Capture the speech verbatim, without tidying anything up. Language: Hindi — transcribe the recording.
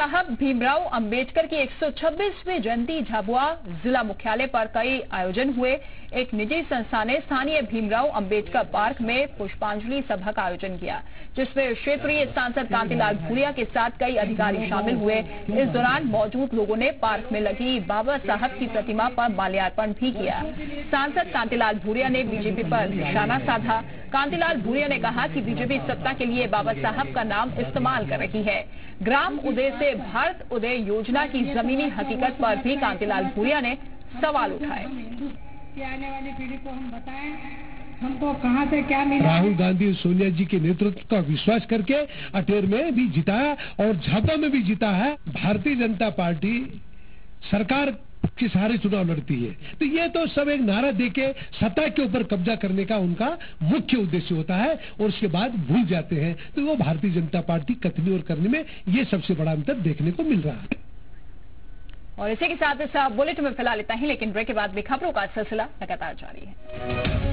साहब भीमराव अंबेडकर की एक सौ छब्बीसवीं जयंती झाबुआ जिला मुख्यालय पर कई आयोजन हुए। एक निजी संस्था ने स्थानीय भीमराव अंबेडकर पार्क में पुष्पांजलि सभा का आयोजन किया, जिसमें क्षेत्रीय सांसद कांतिलाल भूरिया के साथ कई अधिकारी शामिल हुए। इस दौरान मौजूद लोगों ने पार्क में लगी बाबा साहब की प्रतिमा पर माल्यार्पण भी किया। सांसद कांतिलाल भूरिया ने बीजेपी पर निशाना साधा। कांतिलाल भूरिया ने कहा कि बीजेपी सत्ता के लिए बाबा साहब का नाम इस्तेमाल कर रही है। ग्राम उदय से भारत उदय योजना की जमीनी हकीकत पर भी कांतिलाल भूरिया ने सवाल उठाए। आने वाली पीढ़ी को हम बताएं हमको कहां से क्या मिला। राहुल गांधी और सोनिया जी के नेतृत्व का विश्वास करके अटेर में भी जिताया और झाबुआ में भी जीता है। भारतीय जनता पार्टी सरकार के सहारे चुनाव लड़ती है, तो ये तो सब एक नारा देके सत्ता के ऊपर कब्जा करने का उनका मुख्य उद्देश्य होता है और उसके बाद भूल जाते हैं। तो वो भारतीय जनता पार्टी कथनी और करने में ये सबसे बड़ा अंतर देखने को मिल रहा है। और इसी के साथ इस बुलेटिन में फिलहाल इतना ही, लेकिन ब्रेक के बाद भी खबरों का सिलसिला लगातार जारी है।